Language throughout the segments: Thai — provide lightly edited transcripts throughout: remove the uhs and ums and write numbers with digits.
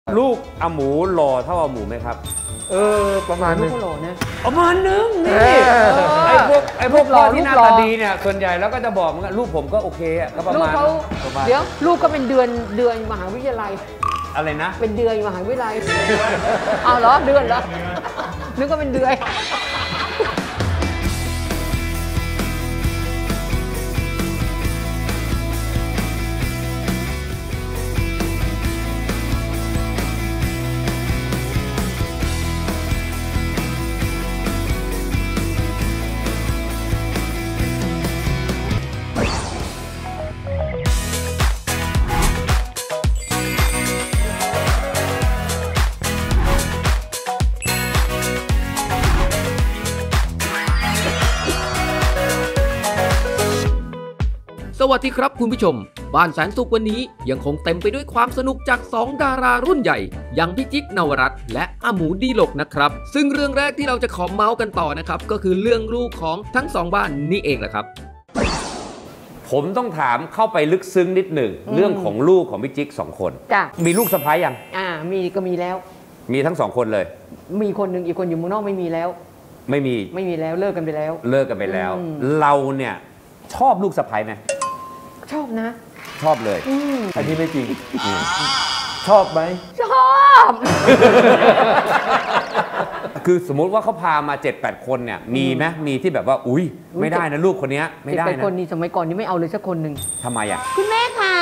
ลูกอาหมูหล่อเท่าอาหมูไหมครับประมาณนึงประมาณนึงนี่ไอ้พวกพ่อที่หน้าตาดีเนี่ยส่วนใหญ่แล้วก็จะบอกว่าลูกผมก็โอเคอ่ะก็ประมาณเดี๋ยวลูกก็เป็นเดือนมหาวิทยาลัยอะไรนะเป็นเดือนมหาวิทยาลัยเอาเหรอเดือนเหรอนึกว่าเป็นเดือนสวัสดีครับคุณผู้ชมบ้านแสนสุขวันนี้ยังคงเต็มไปด้วยความสนุกจาก2ดารารุ่นใหญ่อย่างพี่จิ๊กนวรัตน์และอาหมูดีลกนะครับซึ่งเรื่องแรกที่เราจะขอเมาส์กันต่อนะครับก็คือเรื่องลูกของทั้งสองบ้านนี่เองแหละครับผมต้องถามเข้าไปลึกซึ้งนิดหนึ่งเรื่องของลูกของพี่จิ๊ก2 คนมีลูกสะใภ้ยังมีแล้วมีทั้ง2 คนเลยมีคนหนึ่งอีกคนอยู่เมืองนอกไม่มีแล้วไม่มีแล้วเลิกกันไปแล้วเราเนี่ยชอบลูกสะใภ้ไหมชอบนะชอบเลยอันนี้ไม่จริงชอบไหมชอบคือสมมุติว่าเขาพามา 7-8 คนเนี่ยมีไหมมีที่แบบว่าอุ้ยไม่ได้นะลูกคนนี้ไม่ได้นะ 7-8 คนนี้สมัยก่อนนี่ไม่เอาเลยสักคนหนึ่งทำไมอ่ะคุณแม่ค่ะ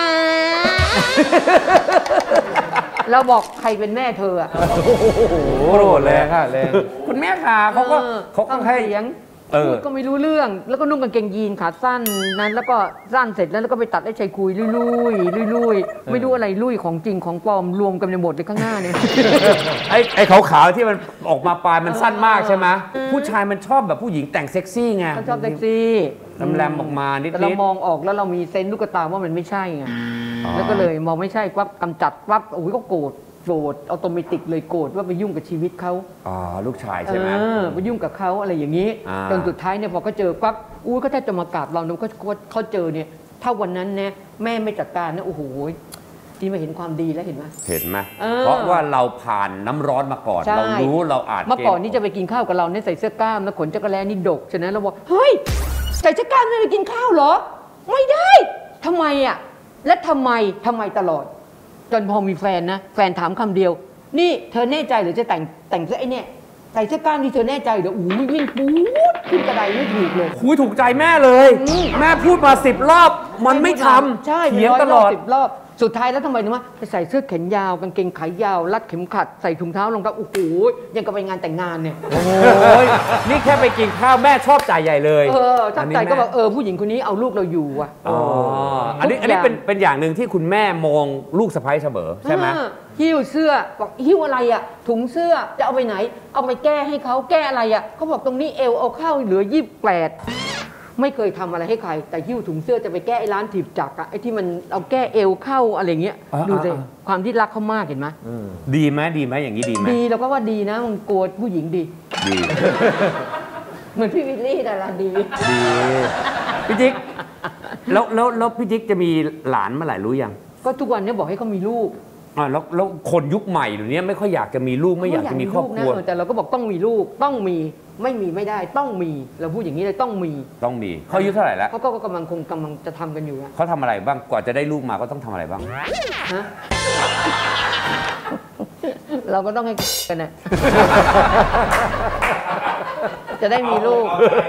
เราบอกใครเป็นแม่เธออะโอ้โหแรงค่ะแรงคุณแม่ค่ะเขาก็ให้เสียงพูดก็ไม่รู้เรื่องแล้วก็นุ่งกางเกงยีนขาสั้นนั้นแล้วก็สั้นเสร็จแล้วก็ไปตัดไอ้ชายคุยลุยไม่รู้อะไรลุยของจริงของปลอมรวมกันในหมดเลยข้างหน้าเนี่ยไอ้ขาวๆที่มันออกมาปลายมันสั้นมากใช่ไหมผู้ชายมันชอบแบบผู้หญิงแต่งเซ็กซี่ไงชอบเซ็กซี่แรมออกมานิดๆแต่เรามองออกแล้วเรามีเซนส์ลูกตาว่ามันไม่ใช่ไงแล้วก็เลยมองไม่ใช่ปั๊บกำจัดปั๊บโอ้ยก็โกรธออโตเมติกเลยโกรธว่าไปยุ่งกับชีวิตเขาลูกชายใช่ไหมไปยุ่งกับเขาอะไรอย่างนี้จนสุดท้ายเนี่ยพอเขาเจอปั๊บก็แทบจะมากราบเราเนี่ยเขาเจอเนี่ยถ้าวันนั้นเนี่ยแม่ไม่จัดการนะโอ้โหที่มาเห็นความดีแล้วเห็นไหมเพราะว่าเราผ่านน้ำร้อนมาก่อนเรารู้เราอาจเมื่อก่อนนี่จะไปกินข้าวกับเราเนี่ยใส่เสื้อกล้ามแล้วขนจักรแลนี่ดกฉะนั้นเราบอกเฮ้ยใส่เสื้อกล้ามไม่ไปกินข้าวเหรอไม่ได้ทำไมอ่ะและทำไมตลอดจนพอมีแฟนนะแฟนถามคำเดียวนี่เธอแน่ใจหรือจะแต่งเสื้อไอ้เนี่ยใส่เสื้อกล้ามนี่เธอแน่ใจเดี๋ยววิ่งปู๊ดขึ้นกระไดไม่ถูกเลยถูกใจแม่เลยแม่พูดมา10 รอบมันไม่ทำใช่เถียงตลอด 10 รอบสุดท้ายแล้วทำไมรู้ไหมไปใส่เสื้อแขนยาวกางเกงขายาวรัดเข็มขัดใส่ถุงเท้ารองเท้าโอ้โหยังกับไปงานแต่งงานเนี่ยโอ้ยนี่แค่ไปกินข้าวแม่ชอบจ่ายใหญ่เลยชอบจ่ายก็บอกผู้หญิงคนนี้เอาลูกเราอยู่อ่ะอันนี้เป็นอย่างหนึ่งที่คุณแม่มองลูกสะใภ้เสมอใช่ไหมหิ้วเสื้อบอกหิ้วอะไรอ่ะถุงเสื้อจะเอาไปไหนเอาไปแก้ให้เขาแก้อะไรอ่ะเขาบอกตรงนี้เอวเอาเข้าเหลือ28ไม่เคยทำอะไรให้ใครแต่หิ้วถุงเสื้อจะไปแก้ไอ้ร้านถีบจักรอะไอ้ที่มันเอาแก้เอวเข้าอะไรเงี้ยดูสิความที่รักเขามากเห็นไหมดีไหมอย่างนี้ดีไหมดีเราก็ว่าดีนะมึงกลัวผู้หญิงดีเหมือนพี่วิลลี่ดาราดีพี่จิ๊กแล้วพี่จิ๊กจะมีหลานเมื่อไหร่รู้ยังก็ทุกวันนี้บอกให้เขามีลูกแล้วคนยุคใหม่เดี๋ยวนี้ไม่ค่อยอยากจะมีลูกไม่อยากจะมีครอบครัวแต่เราก็บอกต้องมีลูกต้องมีไม่มีไม่ได้ต้องมีเราพูดอย่างนี้เลยต้องมีเขาอายุเท่าไหร่แล้วเขาก็กำลังจะทำกันอยู่เขาทำอะไรบ้างกว่าจะได้ลูกมาก็ต้องทำอะไรบ้างเราก็ต้องให้กันนะจะได้มีลูก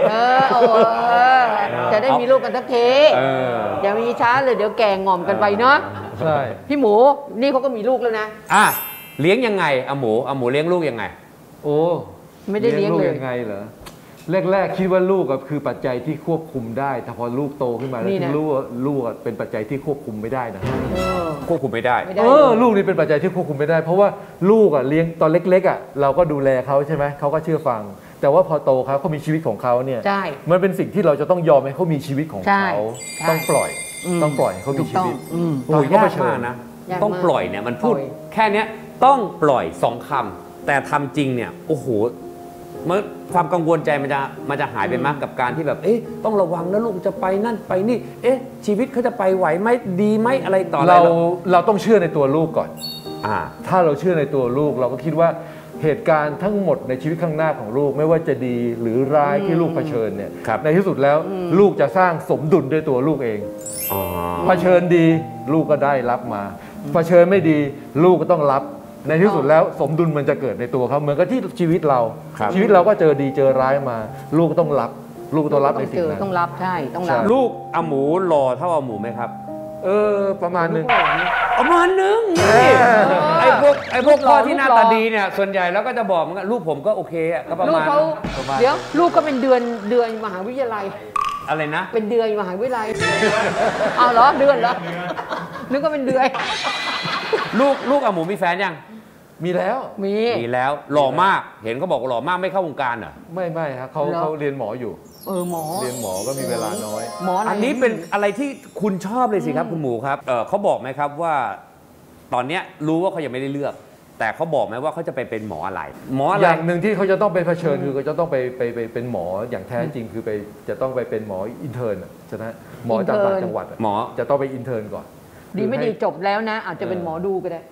จะได้มีลูกกันสักทีอย่ามีช้าเลยเดี๋ยวแก่งอมกันไปเนาะใช่พี่หมูนี่เขาก็มีลูกแล้วนะเลี้ยงยังไงอาหมูเลี้ยงลูกยังไงไม่ได้เลี้ยงเลยยังไงเหรอแรกคิดว่าลูกคือปัจจัยที่ควบคุมได้แต่พอลูกโตขึ้นมาแล้วถึงลูกเป็นปัจจัยที่ควบคุมไม่ได้นะควบคุมไม่ได้ลูกนี่เป็นปัจจัยที่ควบคุมไม่ได้เพราะว่าลูกเลี้ยงตอนเล็กๆเราก็ดูแลเขาใช่ไหมเขาก็เชื่อฟังแต่ว่าพอโตเขามีชีวิตของเขาเนี่ยมันเป็นสิ่งที่เราจะต้องยอมให้เขามีชีวิตของเขาต้องปล่อยให้เขามีชีวิตยากมากนะต้องปล่อยเนี่ยมันพูดแค่นี้ต้องปล่อย2 คำแต่ทำจริงเนี่ยโอ้โหความกังวลใจมันจะหายไปมากกับการที่แบบต้องระวังนะลูกจะไปนั่นไปนี่ชีวิตเขาจะไปไหวไหมดีไหมอะไรต่ออะไรเราต้องเชื่อในตัวลูกก่อนถ้าเราเชื่อในตัวลูกเราก็คิดว่าเหตุการณ์ทั้งหมดในชีวิตข้างหน้าของลูกไม่ว่าจะดีหรือร้ายที่ลูกเผชิญเนี่ยในที่สุดแล้วลูกจะสร้างสมดุลด้วยตัวลูกเองเผชิญดีลูกก็ได้รับมาเผชิญไม่ดีลูกก็ต้องรับในที่สุดแล้วสมดุลมันจะเกิดในตัวเขาเหมือนกับที่ชีวิตเราก็เจอดีเจอร้ายมาลูกก็ต้องรับลูกต้องรับในสิ่งนั้นต้องรับใช่ต้องรับลูกอาหมูหล่อเท่าอาหมูไหมครับประมาณนึงไอ้พวกพ่อที่หน้าตาดีเนี่ยส่วนใหญ่แล้วก็จะบอกมันลูกผมก็โอเคอ่ะก็ประมาณเดี๋ยวลูกก็เป็นเดือนมหาวิทยาลัยอะไรนะเป็นเดือนมหาวิทยาลัยเอาเหรอเดือนเหรอนึกว่าเป็นเดือนลูกอาหมูมีแฟนยังมีแล้วมีแล้วหล่อมากเห็นเขาบอกหล่อมากไม่เข้าวงการเหรอไม่ครับเขาเรียนหมออยู่หมอเรียนหมอก็มีเวลาน้อยอันนี้เป็นอะไรที่คุณชอบเลยสิครับคุณหมูครับเขาบอกไหมครับว่าตอนนี้รู้ว่าเขายังไม่ได้เลือกแต่เขาบอกไหมว่าเขาจะไปเป็นหมออะไรอย่างหนึ่งที่เขาจะต้องไปเผชิญคือเขาจะต้องไปเป็นหมออย่างแท้จริงคือจะต้องไปเป็นหมออินเทอร์นใช่ไหมหมอจากต่างจังหวัดหมอจะต้องไปอินเทอร์นก่อนดีไม่ดีจบแล้วนะอาจจะเป็นหมอดูก็ได้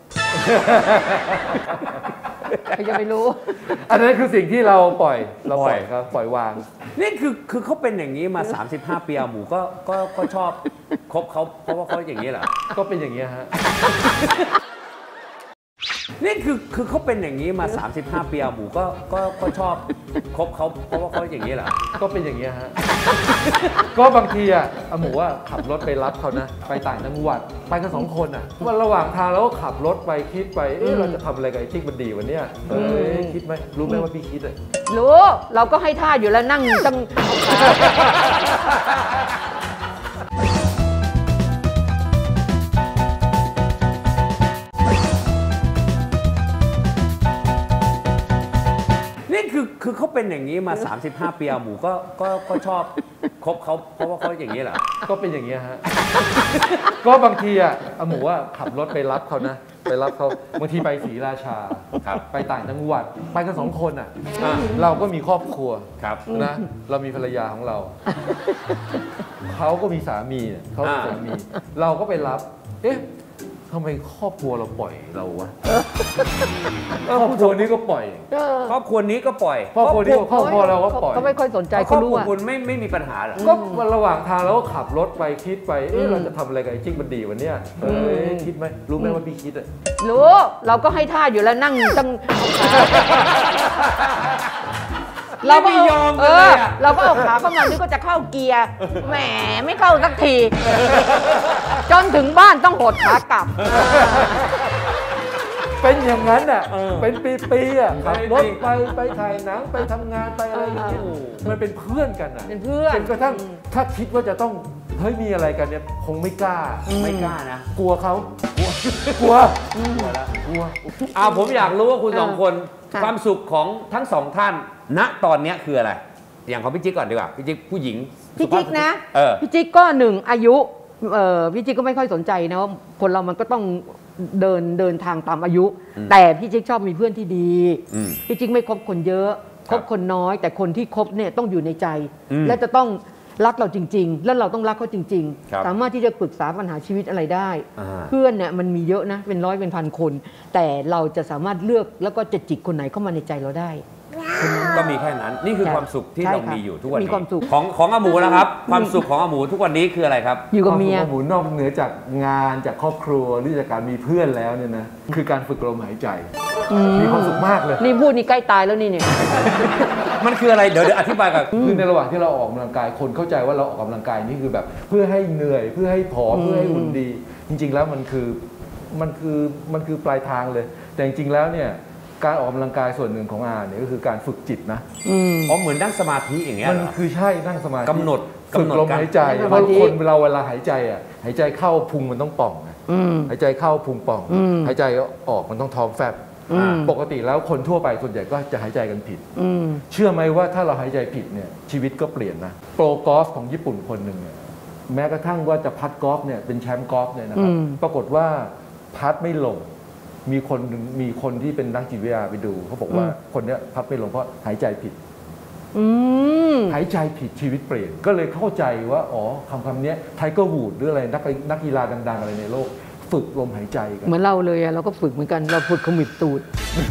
ใครจะไปรู้อันนั้นคือสิ่งที่เราปล่อยครับปล่อยวางนี่คือเขาเป็นอย่างนี้มา35 ปีอาหมูก็ชอบคบเขาเพราะว่าเขาอย่างนี้เหรอก็เป็นอย่างนี้ฮะนี่คือเขาเป็นอย่างนี้มา35 ปีอาหมูก็ชอบคบเขาเพราะว่าเขาอย่างนี้เหรอก็เป็นอย่างนี้ฮะก็บางทีอาหมูขับรถไปรับเขานะไปต่างจังหวัดไปกัน2 คนวันระหว่างทางเราก็ขับรถไปคิดไปเราจะทำอะไรกับไอ้จิ๊กมันดีวันนี้คิดไหมรู้ไหมว่าพี่คิดรู้เราก็ให้ท่าอยู่แล้วนั่งตั้งคือเขาเป็นอย่างนี้มา35 ปีอาหมูก็ชอบคบเขาเพราะว่าเขาอย่างนี้เหรอก็เป็นอย่างนี้ฮะก็บางทีอาหมูขับรถไปรับเขานะไปรับเขาบางทีไปศรีราชาไปต่างจังหวัดไปกัน2 คนเราก็มีครอบครัวนะเรามีภรรยาของเราเขาก็มีสามีเขามีสามีเราก็ไปรับทำไมครอบครัวเราปล่อยเราวะครอบครัวนี้ก็ปล่อยครอบครัวนี้ก็ปล่อยครอบครัวเราก็ปล่อยก็ไม่ค่อยสนใจเขารู้ว่าคุณไม่มีปัญหาหรอก็ระหว่างทางเราก็ขับรถไปคิดไปเราจะทำอะไรกับไอ้จิ๊กมันดีวันนี้คิดไหมรู้ไหมว่าพี่คิดรู้เราก็ให้ท่าอยู่แล้วนั่งตั้งเราไม่ยอมเลยเราก็เอาขาเข้ามานึกก็จะเข้าเกียร์แหมไม่เข้าสักทีจนถึงบ้านต้องหดขากลับเป็นอย่างนั้นเป็นปีขับรถไปถ่ายหนังไปทำงานไปอะไรอย่างเงี้ยมันเป็นเพื่อนกันเป็นเพื่อนจนกระทั่งถ้าคิดว่าจะต้องมีอะไรกันเนี่ยคงไม่กล้านะกลัวเขากลัวผมอยากรู้ว่าคุณ2 คนความสุขของทั้ง2 ท่านณตอนนี้คืออะไรอย่างของพี่จิ๊กก่อนดีกว่าพี่จิ๊กผู้หญิงพี่จิ๊กนะพี่จิ๊กก็1 อายุพี่จิ๊กก็ไม่ค่อยสนใจนะว่าคนเรามันก็ต้องเดินทางตามอายุแต่พี่จิ๊กชอบมีเพื่อนที่ดีพี่จิ๊กไม่คบคนเยอะคบคนน้อยแต่คนที่คบเนี่ยต้องอยู่ในใจและจะต้องรักเราจริงๆแล้วเราต้องรักเขาจริงๆสามารถที่จะปรึกษาปัญหาชีวิตอะไรได้เพื่อนเนี่ยมันมีเยอะนะเป็น100 เป็น 1,000 คนแต่เราจะสามารถเลือกแล้วก็จะจิกคนไหนเข้ามาในใจเราได้ก็มีแค่นั้นนี่คือความสุขที่เรามีอยู่ทุกวันนี้ของอาหมูนะครับความสุขของอาหมูทุกวันนี้คืออะไรครับอยู่กับเมียอาหมูนอกเหนือจากงานจากครอบครัวหรือจากการมีเพื่อนแล้วเนี่ยนะคือการฝึกลมหายใจมีความสุขมากเลยนี่พูดนี่ใกล้ตายแล้วนี่เนี่ยมันคืออะไรเดี๋ยวอธิบายก่อนคือในระหว่างที่เราออกกำลังกายคนเข้าใจว่าเราออกกำลังกายนี่คือแบบเพื่อให้เหนื่อยเพื่อให้ผอมเพื่อให้หุ่นดีจริงๆแล้วมันคือปลายทางเลยแต่จริงๆแล้วเนี่ยการออกกำลังกายส่วนหนึ่งของเนี่ยก็คือการฝึกจิตนะเหมือนนั่งสมาธิอย่างเงี้ยมันคือใช่นั่งสมาธิกำหนดฝึกลมหายใจเพราะคนเราเวลาหายใจหายใจเข้าพุงมันต้องป่องหายใจเข้าพุงป่องหายใจออกมันต้องท้องแฟบปกติแล้วคนทั่วไปส่วนใหญ่ก็จะหายใจกันผิดเชื่อไหมว่าถ้าเราหายใจผิดเนี่ยชีวิตก็เปลี่ยนนะโปรกอล์ฟของญี่ปุ่นคนหนึ่งเนี่ยแม้กระทั่งว่าจะพัดกอล์ฟเนี่ยเป็นแชมป์กอล์ฟเนี่ยนะครับปรากฏว่าพัดไม่ลงมีคนที่เป็นนักจิตวิทยาไปดูเขาบอกว่าคนนี้พัดไม่ลงเพราะหายใจผิดหายใจผิดชีวิตเปลี่ยนก็เลยเข้าใจว่าคำนี้ไทเกอร์วูดหรืออะไรนักกีฬาดังๆอะไรในโลกฝึกลมหายใจกันเหมือนเราเลยเราก็ฝึกเหมือนกันเราฝึกขมิบตูด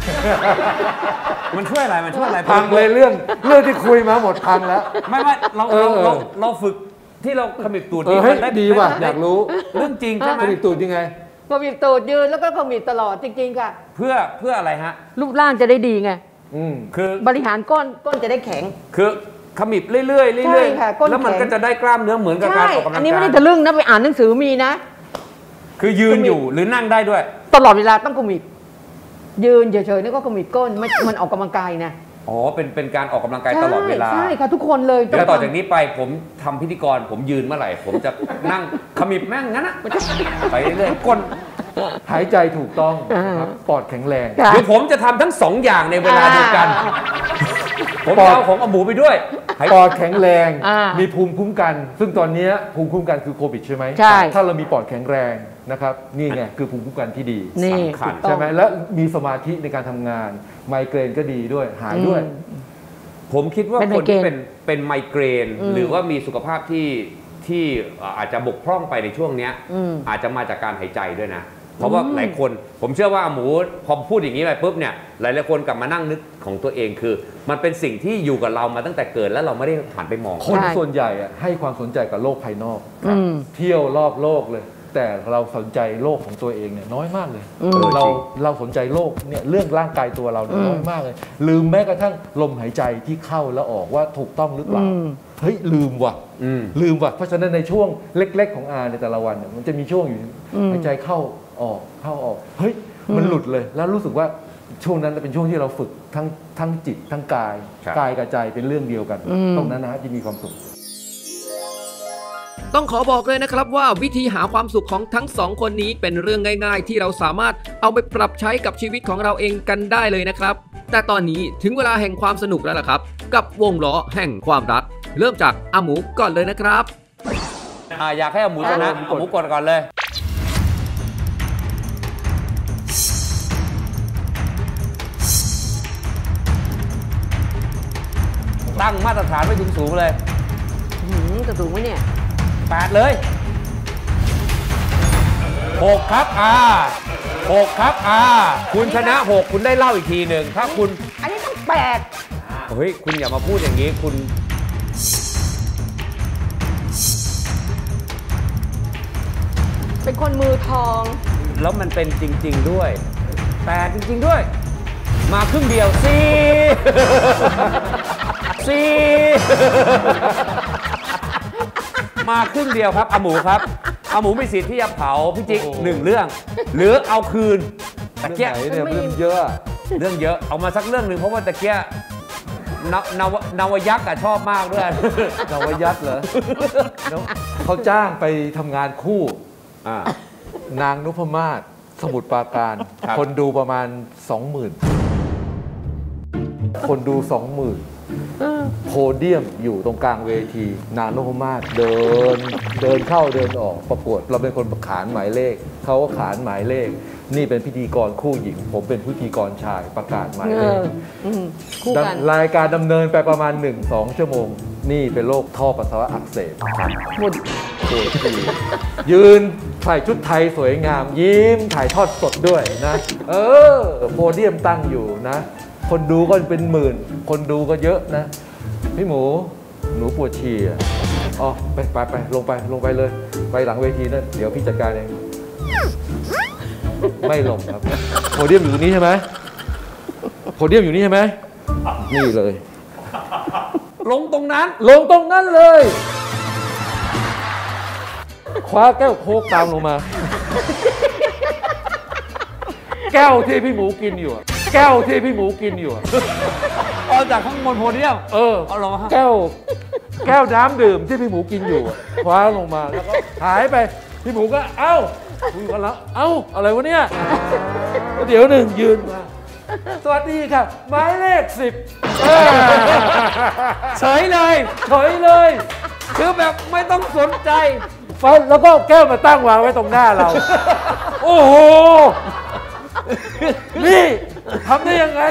มันช่วยอะไรพังเลยเรื่องที่คุยมาหมดพังแล้วไม่เราฝึกที่เราขมิบตูดนี่มันได้ดีว่ะอยากรู้เรื่องจริงใช่ไหมขมิบตูดยังไงขมิบตูดยืนแล้วก็ขมิบตลอดจริงๆค่ะเพื่ออะไรฮะรูปร่างจะได้ดีไงคือบริหารก้นจะได้แข็งคือขมิบเรื่อยๆแล้วมันก็จะได้กล้ามเนื้อเหมือนกับการออกกำลังกายอันนี้ไม่ได้ทะลึ่งนะไปอ่านหนังสือมีนะคือยืนอยู่หรือนั่งได้ด้วยตลอดเวลาต้องขมิบยืนเฉยๆนี่ก็ขมิบก้นมันออกกำลังกายนะอ๋อเป็นการออกกำลังกายตลอดเวลาใช่ค่ะทุกคนเลยเดี๋ยวต่อจากนี้ไปผมทำพิธีกรผมยืนเมื่อไหร่ผมจะนั่งขมิบแม่งงั้นนะไปเรื่อยก้นหายใจถูกต้องปอดแข็งแรงเดี๋ยวผมจะทำทั้งสองอย่างในเวลาเดียวกันผมเอาของหมูไปด้วยปอดแข็งแรงมีภูมิคุ้มกันซึ่งตอนนี้ภูมิคุ้มกันคือโควิดใช่ไหมถ้าเรามีปอดแข็งแรงนะครับนี่ไงคือภูมิคุ้มกันที่ดีสำคัญใช่ไหมและมีสมาธิในการทำงานไมเกรนก็ดีด้วยหายด้วยผมคิดว่าคนที่เป็นไมเกรนหรือว่ามีสุขภาพที่อาจจะบกพร่องไปในช่วงนี้อาจจะมาจากการหายใจด้วยนะเพราะว่าหลายคนผมเชื่อว่าหมูพอพูดอย่างนี้ไปปุ๊บเนี่ยหลายคนกลับมานั่งนึกของตัวเองคือมันเป็นสิ่งที่อยู่กับเรามาตั้งแต่เกิดแล้วเราไม่ได้หันไปมองคนส่วนใหญ่ให้ความสนใจกับโลกภายนอกเที่ยวรอบโลกเลยแต่เราสนใจโลกของตัวเองเนี่ยน้อยมากเลยเราสนใจโลกเนี่ยเรื่องร่างกายตัวเราน้อยมากเลยลืมแม้กระทั่งลมหายใจที่เข้าแล้วออกว่าถูกต้องหรือเปล่าเฮ้ยลืมว่ะเพราะฉะนั้นในช่วงเล็กๆของอาในแต่ละวันเนี่ยมันจะมีช่วงอยู่หายใจเข้าออกเฮ้ยมันหลุดเลยแล้วรู้สึกว่าช่วงนั้นเป็นช่วงที่เราฝึกทั้งจิตทั้งกายกับใจเป็นเรื่องเดียวกันตรงนั้นนะจะมีความสุขต้องขอบอกเลยนะครับว่าวิธีหาความสุขของทั้งสองคนนี้เป็นเรื่องง่ายๆที่เราสามารถเอาไปปรับใช้กับชีวิตของเราเองกันได้เลยนะครับแต่ตอนนี้ถึงเวลาแห่งความสนุกแล้วล่ะครับกับวงล้อแห่งความรักเริ่มจากอาหมูก่อนเลยนะครับอยากให้อาหมูชนะอาหมูก่อนเลยตั้งมาตรฐานไว้สูงเลยจะสูงไหมเนี่ย 8เลย6ครับ6ครับคุณชนะ6คุณได้เล่าอีกทีหนึ่งถ้าคุณอันนี้ต้อง8 เฮ้ยคุณอย่ามาพูดอย่างนี้คุณเป็นคนมือทองแล้วมันเป็นจริงๆด้วย8จริงๆด้วยมาครึ่งเดียว4มาครึ่งเดียวครับอาหมูครับอาหมูมีสิทธิ์ที่จะเผาพี่จิ๊ก1เรื่องหรือเอาคืนตะเกียเนี่ยเรื่องเยอะเอามาสักเรื่องหนึ่งเพราะว่าตะเกียนวยักษ์ชอบมากด้วยนวยักษ์เหรอเขาจ้างไปทำงานคู่นางนพมาศสมุทรปราการคนดูประมาณ 20,000 คนดู 20,000โพเดียมอยู่ตรงกลางเวทีนางนพมาศเดินเข้าเดินออกประกวดเราเป็นคนขานหมายเลขเขาก็ขานหมายเลขนี่เป็นพิธีกรคู่หญิงผมเป็นพิธีกรชายประกาศหมายเลขรายการดำเนินไปประมาณ 1-2 ชั่วโมงนี่เป็นโรคท่อปัสสาวะอักเสบหมดยืนใส่ชุดไทยสวยงามยิ้มถ่ายทอดสดด้วยนะโพเดียมตั้งอยู่นะคนดูก็เป็นหมื่นคนดูก็เยอะนะพี่หมูหนูปวดฉี่อ๋อไปลงไปเลยไปหลังเวทีนั่นเดี๋ยวพี่จัดการเองไม่ลงครับโพเดียมอยู่ตรงนี้ใช่ไหมโพเดียมอยู่นี่ใช่ไหมนี่เลยลงตรงนั้นเลยคว้าแก้วโค้กตามลงมาแก้วที่พี่หมูกินอยู่เอาจากข้างบนโพเดียมเอาลงมาแก้วน้ำดื่มที่พี่หมูกินอยู่คว้าลงมาแล้วก็หายไปพี่หมูก็เอ้าคุยกันแล้วเอ้าอะไรวะเนี่ยเดี๋ยวหนึ่งยืนมาสวัสดีค่ะหมายเลข10 เฉยเลยคือแบบไม่ต้องสนใจแล้วก็แก้วมาตั้งวางไว้ตรงหน้าเราโอ้โหนี่ทำได้ยังไง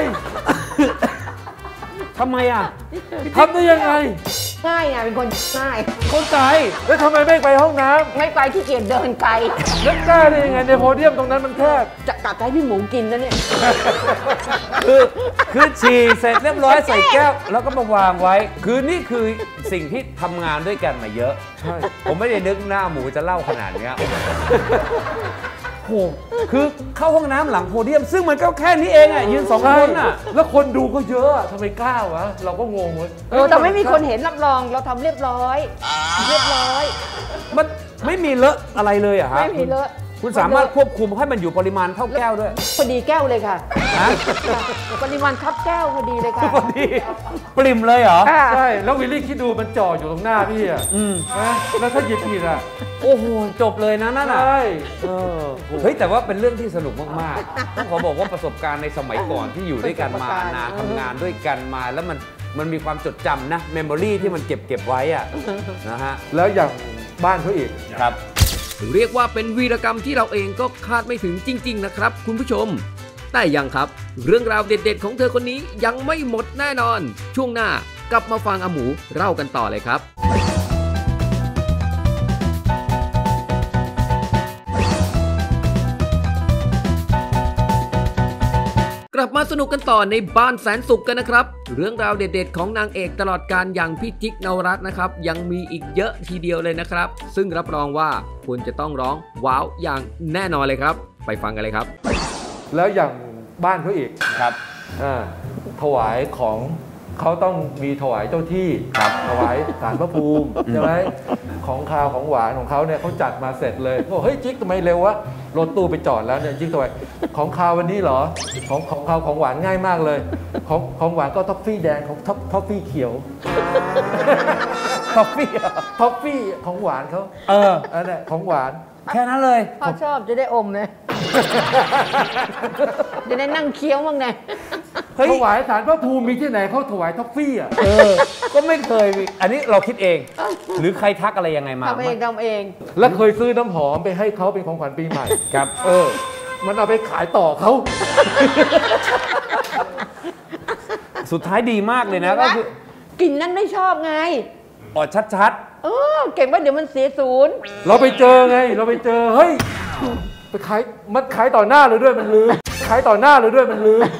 ทำไมทำได้ยังไงง่ายเป็นคนง่ายเข้าใจแล้วทำไมไม่ไปห้องน้ำไม่ไปที่เกียจเดินไกลแล้วกล้าได้ยังไงในโพเดียมตรงนั้นมันแคบจะกัดให้พี่หมูกินนะเนี่ยคือฉี่เสร็จเรียบร้อยใส่แก้วแล้วก็มาวางไว้คือนี่คือสิ่งที่ทำงานด้วยกันมาเยอะใช่ผมไม่ได้นึกหน้าหมูจะเล่าขนาดนี้โอ้คือเข้าห้องน้ำหลังโพเดียมซึ่งมันก็แค่นี้เองอ่ะยืน2 คนอ่ะแล้วคนดูก็เยอะทำไมกล้าวะเราก็งงเลยแต่ไม่มีคนเห็นรับรองเราทำเรียบร้อยมันไม่มีเลอะอะไรเลยอะฮะไม่มีเลอะคุณสามารถควบคุมให้มันอยู่ปริมาณเท่าแก้วด้วยพอดีแก้วเลยค่ะปริมาณคับแก้วพอดีเลยค่ะพอดีปริ่มเลยเหรอใช่แล้ววิลลี่คิดดูมันจ่ออยู่ตรงหน้าพี่อ่ะแล้วถ้าหยิบผิดอ่ะโอ้โหจบเลยนะนั่นน่ะใช่เฮ้ยแต่ว่าเป็นเรื่องที่สนุกมากๆต้องขอบอกว่าประสบการณ์ในสมัยก่อนที่อยู่ด้วยกันมานานทำงานด้วยกันมาแล้วมันมีความจดจำนะเมมโมรี่ที่มันเก็บไว้อ่ะนะฮะแล้วอย่างบ้านเขาอีกครับเรียกว่าเป็นวีรกรรมที่เราเองก็คาดไม่ถึงจริงๆนะครับคุณผู้ชมแต่ยังครับเรื่องราวเด็ดๆของเธอคนนี้ยังไม่หมดแน่นอนช่วงหน้ากลับมาฟังอาหมูเล่ากันต่อเลยครับกลับมาสนุกกันต่อในบ้านแสนสุขกันนะครับเรื่องราวเด็ดๆของนางเอกตลอดการอย่างพี่จิ๊กนวรัตน์นะครับยังมีอีกเยอะทีเดียวเลยนะครับซึ่งรับรองว่าคุณจะต้องร้องว้าวอย่างแน่นอนเลยครับไปฟังกันเลยครับแล้วอย่างบ้านเขาอีกครับถวายของเขาต้องมีถวายเจ้าที่ถวายศาลพระภูมิใช่ไหมของคาวของหวานของเขาเนี่ยเขาจัดมาเสร็จเลยโอ้เฮ้ยจิ๊กทำไมเร็ววะรถตู้ไปจอดแล้วเนี่ยจิ๊กถวายของคาววันนี้เหรอของคาวของหวานง่ายมากเลยของหวานก็ท็อฟฟี่แดงของท็อฟฟี่เขียวท็อฟฟี่ของหวานเขาอันนี้ของหวานแค่นั้นเลยเขาชอบจะได้อมเลยจะได้นั่งเคี้ยวบ้างไงถวายศาลพระภูมิมีที่ไหนเขาถวายท็อฟฟี่อ่ะก็ไม่เคยอันนี้เราคิดเองหรือใครทักอะไรยังไงมาทำเองแล้วเคยซื้อน้ำหอมไปให้เขาเป็นของขวัญปีใหม่ครับมันเอาไปขายต่อเขาสุดท้ายดีมากเลยนะก็คือกลิ่นนั้นไม่ชอบไงชัดเก่งว่าเดี๋ยวมันเสียศูนย์เราไปเจอไงเราไปเจอเฮ้ยไปขายมันขายต่อหน้าเลยด้วยมันลืมขายต่อหน้าเลยด้วยมันลืม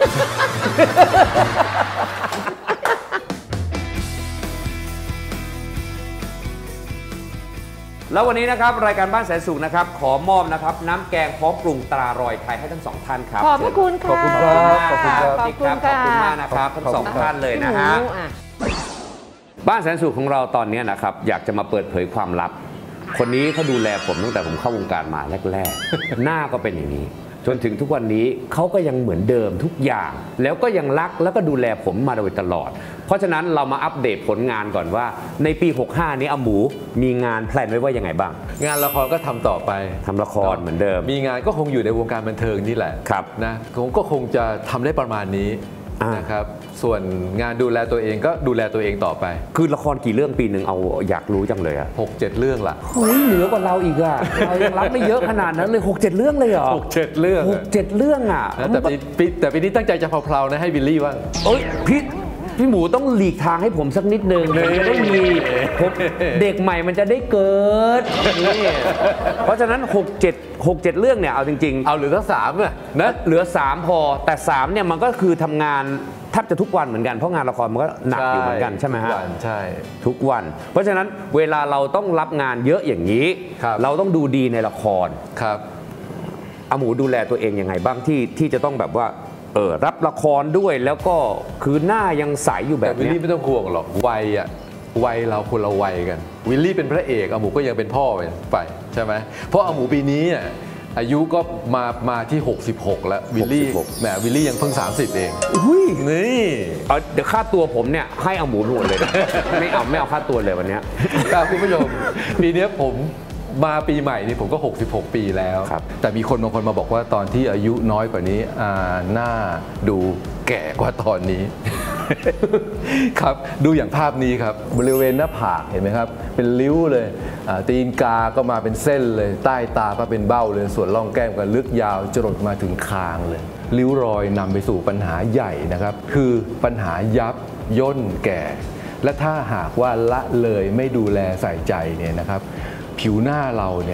แล้ววันนี้นะครับรายการบ้านแสนสุขนะครับขอมอบนะครับน้ำแกงพร้อมปรุงตรารอยไทยให้ทั้ง2ท่านครับขอบคุณค่ะขอบคุณครับขอบคุณครับขอบคุณมากนะครับทั้ง2ท่านเลยนะฮะบ้านแสนสุขของเราตอนนี้นะครับอยากจะมาเปิดเผยความลับคนนี้เขาดูแลผมตั้งแต่ผมเข้าวงการมาแรกๆหน้าก็เป็นอย่างนี้จนถึงทุกวันนี้เขาก็ยังเหมือนเดิมทุกอย่างแล้วก็ยังรักแล้วก็ดูแลผมมาโดยตลอดเพราะฉะนั้นเรามาอัปเดตผลงานก่อนว่าในปี65นี้อาหมูมีงานแพลนไว้ว่ายังไงบ้างงานละครก็ทำต่อไปทำละครเหมือนเดิมมีงานก็คงอยู่ในวงการบันเทิงนี่แหละครับนะก็คงจะทำได้ประมาณนี้นะครับส่วนงานดูแลตัวเองก็ดูแลตัวเองต่อไปคือละครกี่เรื่องปีหนึ่งเอาอยากรู้จังเลยอะ 6-7 เรื่องละเฮ้ยเหนือกว่าเราอีกอะเรายังรับไม่เยอะขนาดนั้นเลย6-7 เรื่องเลยเหรอ 6-7 เรื่อง 6-7 เรื่องอะแต่ปีนี้ตั้งใจจะเพลาๆนะให้วิลลี่บ้างพี่หมูต้องหลีกทางให้ผมสักนิดนึงมันจะได้มีเด็กใหม่มันจะได้เกิดนี่เพราะฉะนั้น6-7 เรื่องเนี่ยเอาจริงๆเอาเหลือแค่3 นะเหลือ3พอแต่3เนี่ยมันก็คือทำงานแทบจะทุกวันเหมือนกันเพราะงานละครมันก็หนักอยู่เหมือนกันใช่ไหมฮะใช่ทุกวันเพราะฉะนั้นเวลาเราต้องรับงานเยอะอย่างนี้เราต้องดูดีในละครครับอาหมูดูแลตัวเองยังไงบ้างที่จะต้องแบบว่ารับละครด้วยแล้วก็คือหน้ายังใสอยู่แบบนี้วิลลี่ไม่ต้องห่วงหรอกวัยเราคนละวัยกันวิลลี่เป็นพระเอกอาหมูก็ยังเป็นพ่อไปใช่ไหมเพราะอาหมูปีนี้อายุก็มาที่66แล้ววิลลี่ยังเพิ่ง30เองนี่เดี๋ยวค่าตัวผมเนี่ยให้อาหมูหมดเลยไม่เอาค่าตัวเลยวันนี้คุณผู้ชมปีนี้ผมมาปีใหม่นี่ผมก็66ปีแล้วแต่มีคนบางคนมาบอกว่าตอนที่อายุน้อยกว่านี้หน้าดูแก่กว่าตอนนี้ครับดูอย่างภาพนี้ครับบริเวณหน้าผากเห็นไหมครับเป็นริ้วเลยตีนกาก็มาเป็นเส้นเลยใต้ตาก็เป็นเบ้าเลยส่วนร่องแก้มก็ลึกยาวจรดมาถึงคางเลยริ้วรอยนำไปสู่ปัญหาใหญ่นะครับคือปัญหายับย่นแก่และถ้าหากว่าละเลยไม่ดูแลใส่ใจเนี่ยนะครับผิวหน้าเราเนี่ย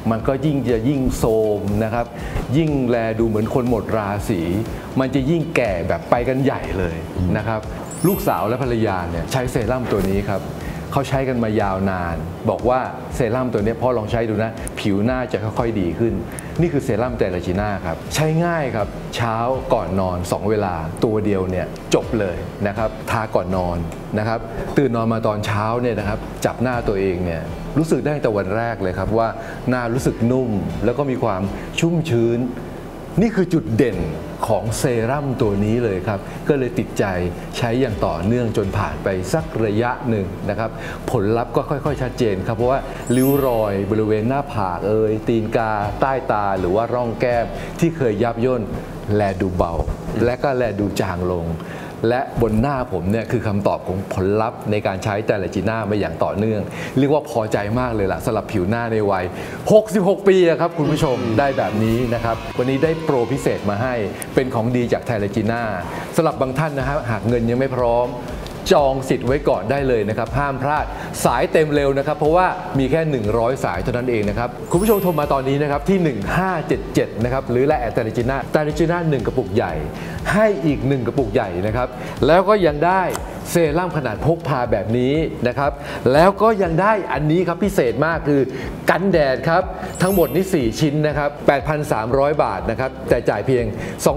มันก็ยิ่งโทรมนะครับยิ่งแลดูเหมือนคนหมดราศีมันจะยิ่งแก่แบบไปกันใหญ่เลยนะครับลูกสาวและภรรยาเนี่ยใช้เซรั่มตัวนี้ครับเขาใช้กันมายาวนานบอกว่าเซรั่มตัวนี้พ่อลองใช้ดูนะผิวหน้าจะค่อยๆดีขึ้นนี่คือเซรั่มไตรลาจีน่าครับใช้ง่ายครับเช้าก่อนนอน2เวลาตัวเดียวเนี่ยจบเลยนะครับทาก่อนนอนนะครับตื่นนอนมาตอนเช้าเนี่ยนะครับจับหน้าตัวเองเนี่ยรู้สึกได้ตั้งแต่วันแรกเลยครับว่าหน้ารู้สึกนุ่มแล้วก็มีความชุ่มชื้นนี่คือจุดเด่นของเซรั่มตัวนี้เลยครับก็เลยติดใจใช้อย่างต่อเนื่องจนผ่านไปสักระยะหนึ่งนะครับผลลัพธ์ก็ค่อยๆชัดเจนครับเพราะว่าริ้วรอยบริเวณหน้าผากตีนกาใต้ตาหรือว่าร่องแก้มที่เคยยับย่นแลดูเบาและก็แลดูจางลงและบนหน้าผมเนี่ยคือคำตอบของผลลัพธ์ในการใช้ไตรลาจีน่ามาอย่างต่อเนื่องเรียกว่าพอใจมากเลยล่ะสำหรับผิวหน้าในวัย66 ปีครับคุณผู้ชมได้แบบนี้นะครับวันนี้ได้โปรพิเศษมาให้เป็นของดีจากไตรลาจีน่าสำหรับบางท่านนะครับหากเงินยังไม่พร้อมจองสิทธิ์ไว้ก่อนได้เลยนะครับห้ามพลาดสายเต็มเร็วนะครับเพราะว่ามีแค่100สายเท่านั้นเองนะครับคุณผู้ชมโทรมาตอนนี้นะครับที่1577นะครับหรือและแอดไตรลาจีน่า1กระปุกใหญ่ให้อีก1กระปุกใหญ่นะครับแล้วก็ยังได้เซรั่มขนาดพกพาแบบนี้นะครับแล้วก็ยังได้อันนี้ครับพิเศษมากคือกันแดดครับทั้งหมดนี่4ชิ้นนะครับ 8,300 บาทนะครับแต่จ่ายเพียง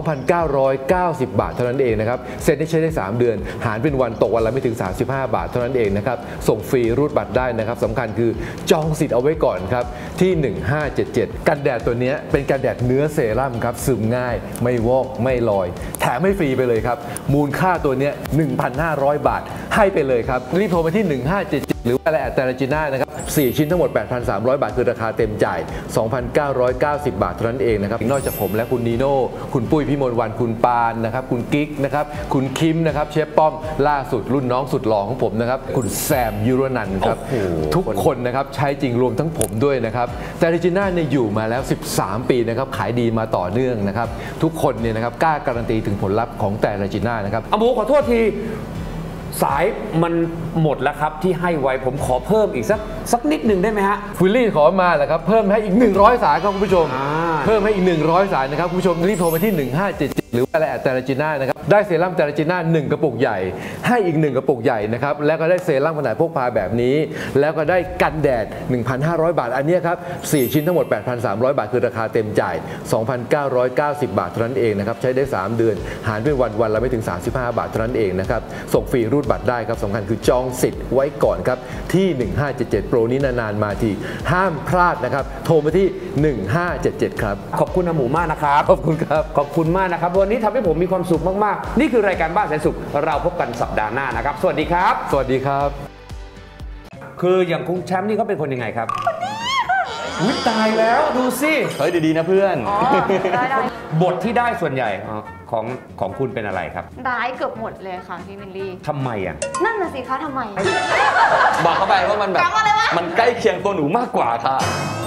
2,990 บาทเท่านั้นเองนะครับเซ็ตนี้ใช้ได้3เดือนหารเป็นวันตกวันละไม่ถึง35 บาทเท่านั้นเองนะครับส่งฟรีรูดบัตรได้นะครับสำคัญคือจองสิทธิ์เอาไว้ก่อนครับที่1577กันแดดตัวนี้เป็นกันแดดเนื้อเซรั่มครับซึมง่ายไม่วอกไม่ลอยแถมให้ฟรีไปเลยครับมูลค่าตัวนี้ 1,500 บาทให้ไปเลยครับรีบโทรมาที่1577หรือว่าแอดไตรลาจีน่านะครับ4ชิ้นทั้งหมด 8,300 บาทคือราคาเต็มจ่าย 2,990 บาทเท่านั้นเองนะครับนอกจากผมและคุณนีโน่คุณปุ้ยพี่มนต์วันคุณปานนะครับคุณกิ๊กนะครับคุณคิมนะครับเชฟป้อมล่าสุดรุ่นน้องสุดหล่อของผมนะครับคุณแซมยุรนันท์ครับทุกคนนะครับใช้จริงรวมทั้งผมด้วยนะครับไตรลาจีน่าเนี่ยอยู่มาแล้ว13 ปีนะครับขายดีมาต่อเนื่องนะครับทุกคนเนี่ยนะครับกล้าการันตีถึงผลลัพธ์ของไตรลาจีน่านะครับอโมขอโทษทีสายมันหมดแล้วครับที่ให้ไว้ผมขอเพิ่มอีกสักนิดหนึ่งได้ไหมฮะฟิลลี่ขอมาแหละครับเพิ่มให้อีก100สายครับคุณผู้ชมเพิ่มให้อีก100สายนะครับคุณผู้ชมรีบโทรมาที่1577หรือว่าแอดไตรลาจีน่านะครับได้เซรั่มไตรลาจีน่า1กระปุกใหญ่ให้อีก1กระปุกใหญ่นะครับแล้วก็ได้เซรั่มขนาดพกพาแบบนี้แล้วก็ได้กันแดด 1,500 บาทอันนี้ครับ4ชิ้นทั้งหมด 8,300 บาทคือราคาเต็มจ่าย 2,990 บาทเท่านั้นเองนะครับใช้ได้3เดือนหารเป็นวันละไม่ถึง35 บาทเท่านั้นเองนะครับส่งฟรีรูดบัตรได้ครับสำคัญคือจองสิทธิ์ไว้ก่อนครับที่1577โปรนี้นานๆมาทีห้ามพลาดนะครับโทรมาที่1577ครับขอบคุณอาหมูมากนะครับขอบคุณครับขอบคุณมากนะครับวันนี้ทำให้ผมมีความสุขมากๆนี่คือรายการบ้านแสนสุขเราพบกันสัปดาห์หน้านะครับสวัสดีครับสวัสดีครับคืออย่างคุณแชมป์นี่เขาเป็นคนยังไงครับอุ๊ยตายแล้วดูสิเฮ้ยดีๆนะเพื่อนบทที่ได้ส่วนใหญ่ของคุณเป็นอะไรครับร้ายเกือบหมดเลยค่ะพี่มิลลี่ทำไมอ่ะนั่นน่ะสิคะทำไมบอกเข้าไปว่ามันแบบมันใกล้เคียงตัวหนูมากกว่าค่ะ